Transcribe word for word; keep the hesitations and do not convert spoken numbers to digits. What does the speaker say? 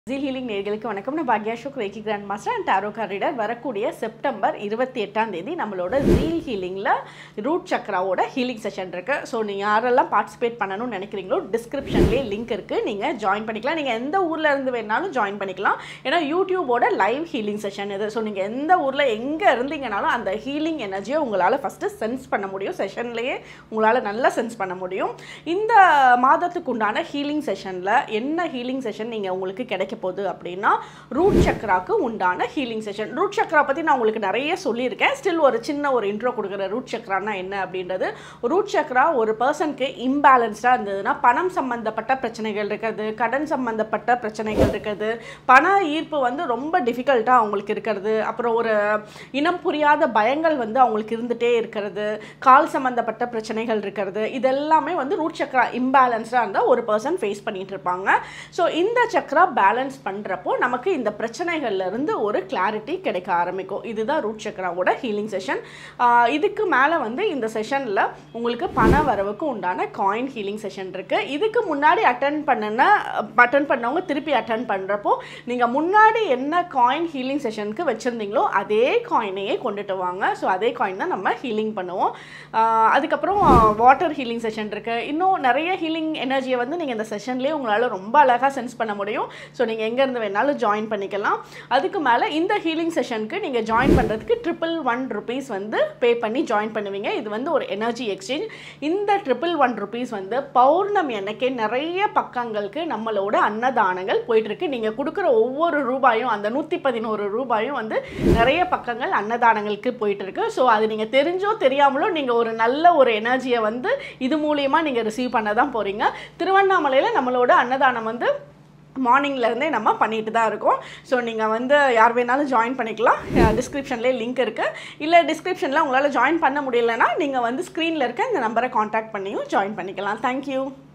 Zeel Healing நேயர்களுக்கு வணக்கம். நான் பாக்யா Ashok reiki grand master and tarot card reader. வரக்கூடிய செப்டம்பர் இருபத்தி எட்டாம் தேதி நம்மளோட Zeel ஹீலிங்ல ரூட் சக்ராவோட ஹீலிங் செஷன் இருக்கு. ஸோ நீங்கள் யாரெல்லாம் பார்ட்டிசிபேட் பண்ணணும்னு நினைக்கிறீங்களோ டிஸ்கிரிப்ஷன்லேயே லிங்க் இருக்கு, நீங்கள் ஜாயின் பண்ணிக்கலாம். நீங்கள் எந்த ஊரில் இருந்து வேணாலும் ஜாயின் பண்ணிக்கலாம். ஏன்னா யூடியூபோட லைவ் ஹீலிங் செஷன் இது. ஸோ நீங்கள் எந்த ஊரில் எங்கே இருந்தீங்கனாலும் அந்த ஹீலிங் எனர்ஜியை உங்களால் ஃபஸ்ட்டு சென்ஸ் பண்ண முடியும். செஷன்லேயே உங்களால் நல்லா சென்ஸ் பண்ண முடியும். இந்த மாதத்துக்கு உண்டான ஹீலிங் செஷனில் என்ன ஹீலிங் செஷன் நீங்கள் உங்களுக்கு கிடைக்கும் போகுது அப்படின்னா ரூட் சக்ராக்கு உண்டான ஹீலிங் செஷன். ரூட் சக்ரா பற்றி நான் உங்களுக்கு நிறைய சொல்லியிருக்கேன். ஸ்டில் ஒரு சின்ன ஒரு இன்ட்ரோ கொடுக்குற ரூட் சக்ரானா என்ன அப்படின்றது. ரூட் சக்ரா ஒரு பர்சனுக்கு இம்பேலன்ஸ்டாக இருந்ததுன்னா பணம் சம்பந்தப்பட்ட பிரச்சனைகள் இருக்கிறது, கடன் சம்பந்தப்பட்ட பிரச்சனைகள் இருக்கிறது, பண ஈர்ப்பு வந்து ரொம்ப டிஃபிகல்ட்டாக அவங்களுக்கு இருக்கிறது, அப்புறம் ஒரு இனம் புரியாத பயங்கள் வந்து அவங்களுக்கு இருந்துகிட்டே இருக்கிறது, கால் சம்பந்தப்பட்ட பிரச்சனைகள் இருக்கிறது, இதெல்லாமே வந்து ரூட் சக்ரா இம்பேலன்ஸ்டாக இருந்தால் ஒரு பர்சன் ஃபேஸ் பண்ணிட்டு இருப்பாங்க. ஸோ இந்த சக்ரா பேலன்ஸ் பண்ணுறப்போ நமக்கு இந்த பிரச்சனைகள்ல இருந்து ஒரு கிளாரிட்டி கிடைக்க ஆரம்பிக்கும். இதுதான் ரூட் சக்ராவோட ஹீலிங் செஷன். இதுக்கு மேலே வந்து இந்த செஷனில் உங்களுக்கு பண வரவுக்கு உண்டான காயின் ஹீலிங் செஷன் இருக்குது. இதுக்கு முன்னாடி அட்டன் பண்ணன அட்டன் பண்ணவங்க திருப்பி அட்டன் பண்ணுறப்போ நீங்கள் முன்னாடி என்ன காயின் ஹீலிங் செஷனுக்கு வச்சுருந்தீங்களோ அதே காயினையே கொண்டுட்டு வாங்க. ஸோ அதே காயின் தான் நம்ம ஹீலிங் பண்ணுவோம். அதுக்கப்புறம் வாட்டர் ஹீலிங் செஷன் இருக்குது. இன்னும் நிறைய ஹீலிங் எனர்ஜியை வந்து நீங்கள் இந்த செஷன்லேயே உங்களால் ரொம்ப அழகாக சென்ஸ் பண்ண முடியும். ஸோ நீங்கள் எங்கேருந்து வேணாலும் ஜாயின் பண்ணிக்கலாம். அதுக்கு மேலே இந்த ஹீலிங் செஷனுக்கு நீங்கள் ஜாயின் பண்ணுறதுக்கு ட்ரிபிள் ஒன் ருபீஸ் வந்து பே பண்ணி ஜாயின் பண்ணுவீங்க. இது வந்து ஒரு எனர்ஜி எக்ஸ்சேஞ்ச். இந்த ட்ரிபிள் ஒன் ருபீஸ் வந்து பௌர்ணமி அன்னைக்கே நிறைய பக்கங்களுக்கு நம்மளோட அன்னதானங்கள் போயிட்டுருக்கு. நீங்கள் கொடுக்குற ஒவ்வொரு ரூபாயும், அந்த நூற்றி பதினோரு ரூபாயும் வந்து நிறைய பக்கங்கள் அன்னதானங்களுக்கு போயிட்டுருக்கு. ஸோ அது நீங்கள் தெரிஞ்சோ தெரியாமலோ நீங்கள் ஒரு நல்ல ஒரு எனர்ஜியை வந்து இது மூலியமாக நீங்கள் ரிசீவ் பண்ண தான் போகிறீங்க. திருவண்ணாமலையில் நம்மளோட அன்னதானம் வந்து மார்னிங்லேருந்தே நம்ம பண்ணிட்டு தான் இருக்கோம். ஸோ நீங்கள் வந்து யார் வேணாலும் ஜாயின் பண்ணிக்கலாம். டிஸ்கிரிப்ஷன்லேயே லிங்க் இருக்குது. இல்லை டிஸ்கிரிப்ஷனில் உங்களால் ஜாயின் பண்ண முடியலன்னா நீங்கள் வந்து ஸ்க்ரீனில் இருக்க இந்த நம்பரை காண்டாக்ட் பண்ணியும் ஜாயின் பண்ணிக்கலாம். தேங்க்யூ.